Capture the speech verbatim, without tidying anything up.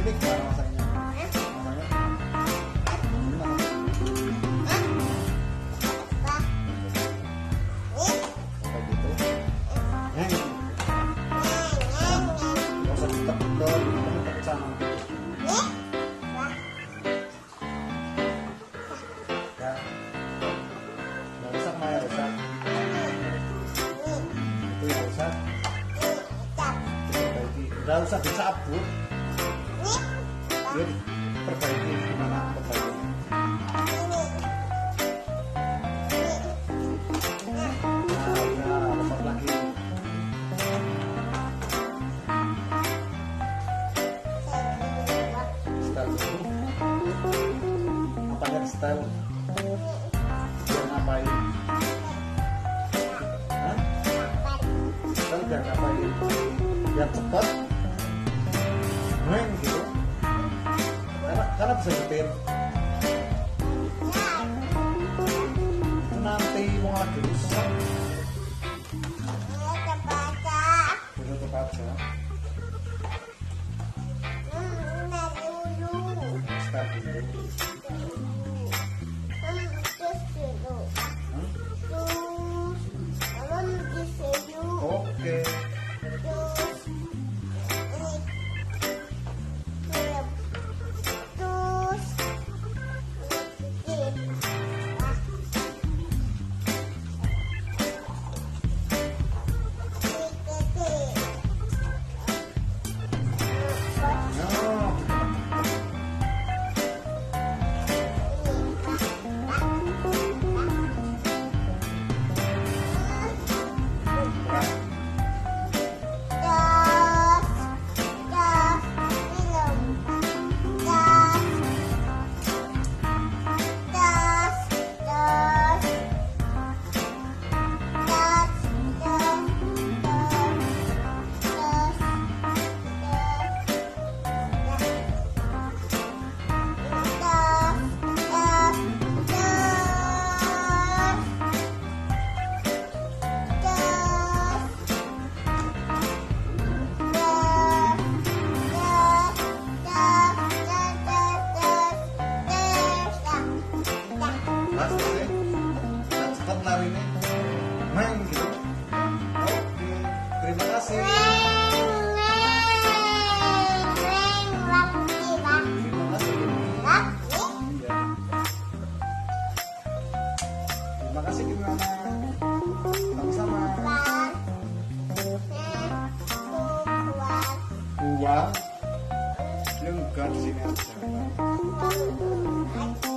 ini gimana masaknya? Masaknya? Kayak gitu. Neng. Gak usah ditek-tek, ditek-tek sana. Ya. Gak rusak Maya, rusak. Itu yang rusak. Diperbaiki. Gak usah dicabut. Dia diperbaiki gimana perbaikinya? Nah, ya, lepas lagi. Style dulu. Apanya style? Biar ngapain? Hah? Style biar ngapain? Biar cepat. Neng gitu. Karena, karena bisa nyetir. Itu nanti mau lagi rusak. Tutup aja. Start dulu. Oke. Mas, oke. Dan cepat larinya. Main gitu. Oke. Terima kasih. Terima kasih. Iya. Terima kasih gimana? Sama-sama. Uang. Ini enggak di sini aja.